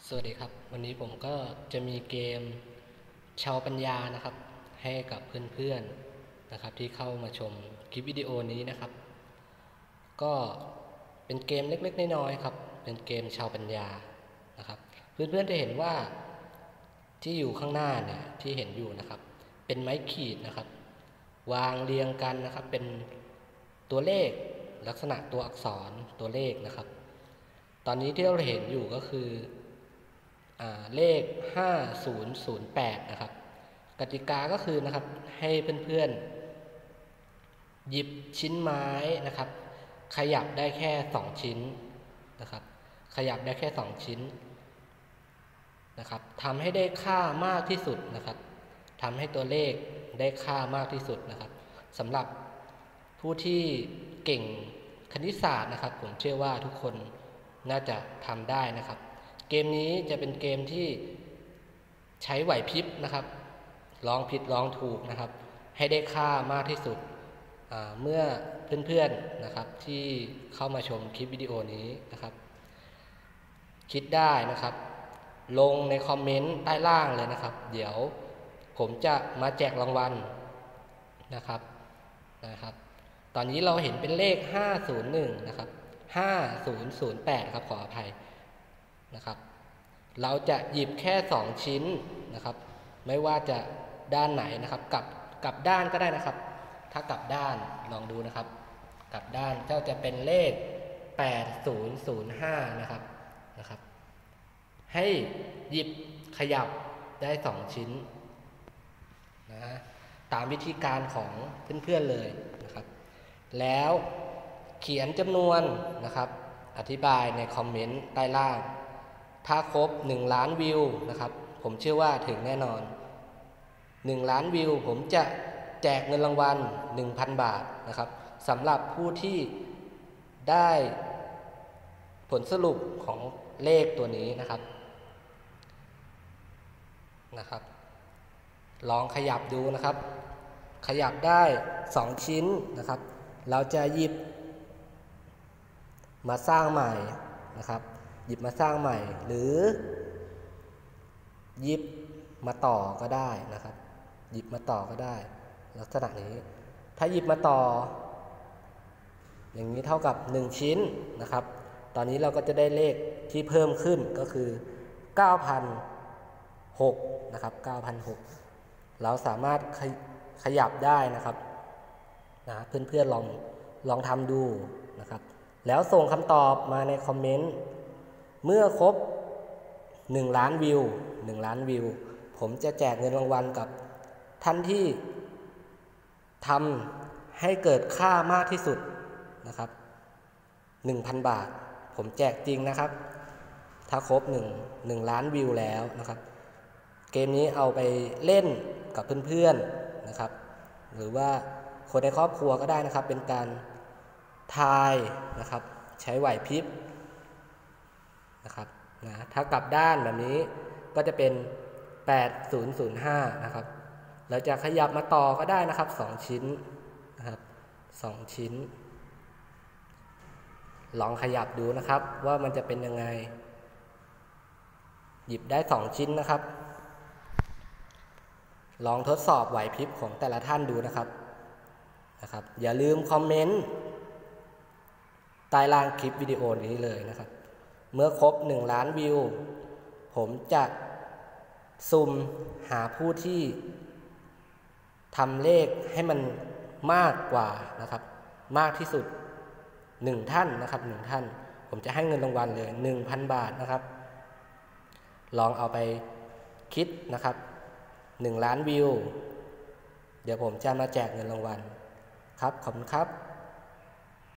สวัสดีครับวันนี้ผมก็จะมีเกมชาวปัญญานะครับให้กับเพื่อนๆนะครับที่เข้ามาชมคลิปวิดีโอนี้นะครับก็เป็นเกมเล็กๆน้อยๆครับเป็นเกมชาวปัญญานะครับเพื่อนๆจะเห็นว่าที่อยู่ข้างหน้าเนี่ยที่เห็นอยู่นะครับเป็นไม้ขีดนะครับวางเรียงกันนะครับเป็นตัวเลขลักษณะตัวอักษรตัวเลขนะครับตอนนี้ที่เราเห็นอยู่ก็คือเลข5008นะครับกติกาก็คือนะครับให้เพื่อนๆหยิบชิ้นไม้นะครับขยับได้แค่2ชิ้นนะครับขยับได้แค่2ชิ้นนะครับทำให้ได้ค่ามากที่สุดนะครับทำให้ตัวเลขได้ค่ามากที่สุดนะครับสำหรับผู้ที่เก่งคณิตศาสตร์นะครับผมเชื่อว่าทุกคนน่าจะทำได้นะครับเกมนี้จะเป็นเกมที่ใช้ไหวพริบนะครับลองผิดลองถูกนะครับให้ได้ค่ามากที่สุดเมื่อเพื่อนๆนะครับที่เข้ามาชมคลิปวิดีโอนี้นะครับคิดได้นะครับลงในคอมเมนต์ใต้ล่างเลยนะครับเดี๋ยวผมจะมาแจกรางวัลนะครับตอนนี้เราเห็นเป็นเลข501นะครับ5008ครับขออภัยนะครับเราจะหยิบแค่2ชิ้นนะครับไม่ว่าจะด้านไหนนะครับกลับด้านก็ได้นะครับถ้ากลับด้านลองดูนะครับกลับด้านเจ้าจะเป็นเลข8005นะครับให้หยิบขยับได้2ชิ้นนะตามวิธีการของเพื่อนๆเลยนะครับแล้วเขียนจำนวนนะครับอธิบายในคอมเมนต์ใต้ล่างถ้าครบ1ล้านวิวนะครับผมเชื่อว่าถึงแน่นอน1ล้านวิวผมจะแจกเงินรางวัล 1,000 บาทนะครับสำหรับผู้ที่ได้ผลสรุปของเลขตัวนี้นะครับลองขยับดูนะครับขยับได้2ชิ้นนะครับเราจะหยิบมาสร้างใหม่นะครับหยิบมาสร้างใหม่หรือหยิบมาต่อก็ได้นะครับหยิบมาต่อก็ได้ลักษณะนี้ถ้าหยิบมาต่ออย่างนี้เท่ากับ1ชิ้นนะครับตอนนี้เราก็จะได้เลขที่เพิ่มขึ้นก็คือ9,006นะครับ9,006เราสามารถขยับได้นะครับเพื่อนๆลองทำดูนะครับแล้วส่งคำตอบมาในคอมเมนต์เมื่อครบ1ล้านวิวผมจะแจกเงินรางวัลกับท่านที่ทำให้เกิดค่ามากที่สุดนะครับ 1,000 บาทผมแจกจริงนะครับถ้าครบ1ล้านวิวแล้วนะครับเกมนี้เอาไปเล่นกับเพื่อนๆนะครับหรือว่าคนในครอบครัวก็ได้นะครับเป็นการทายนะครับใช้ไหวพริบนะครับถ้ากลับด้านแบบนี้ก็จะเป็น8005นะครับเราจะขยับมาต่อก็ได้นะครับ2ชิ้นนะครับ2ชิ้นลองขยับดูนะครับว่ามันจะเป็นยังไงหยิบได้2ชิ้นนะครับลองทดสอบไหวพริบของแต่ละท่านดูนะครับอย่าลืมคอมเมนต์ใต้ล่างคลิปวิดีโอนี้เลยนะครับเมื่อครบ1ล้านวิวผมจะสุ่มหาผู้ที่ทำเลขให้มันมากกว่านะครับมากที่สุด1ท่านนะครับ1ท่านผมจะให้เงินรางวัลเลย 1,000 บาทนะครับลองเอาไปคิดนะครับ1ล้านวิวเดี๋ยวผมจะมาแจกเงินรางวัลครับขอบคุณครับ